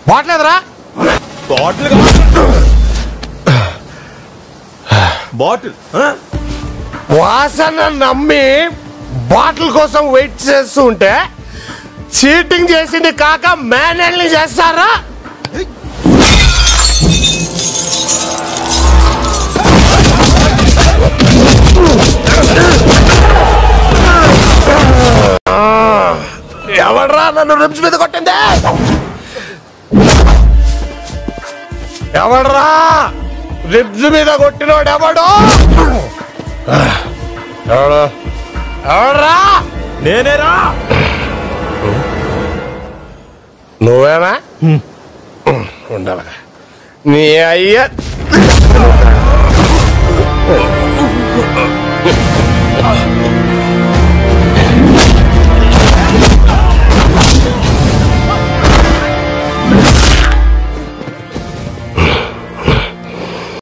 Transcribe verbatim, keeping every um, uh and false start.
బాట్లేదురా? Bottle bottle వాసన నమ్మి bottle కోసం వెయిట్ చేస్తూ ఉంటే చీటింగ్ చేసింది కాక మేనేజ్ని చేస్తారా? ఎవడ్రా నన్ను రిబ్స్ మీద కొట్టింది? ఎవడ్రా రిబ్స్ మీద కొట్టినోడు? ఎవడు ఎవడు ఎవడ్రా? నేనేరా. నువ్వేనా? ఉండాలి నీ అయ్య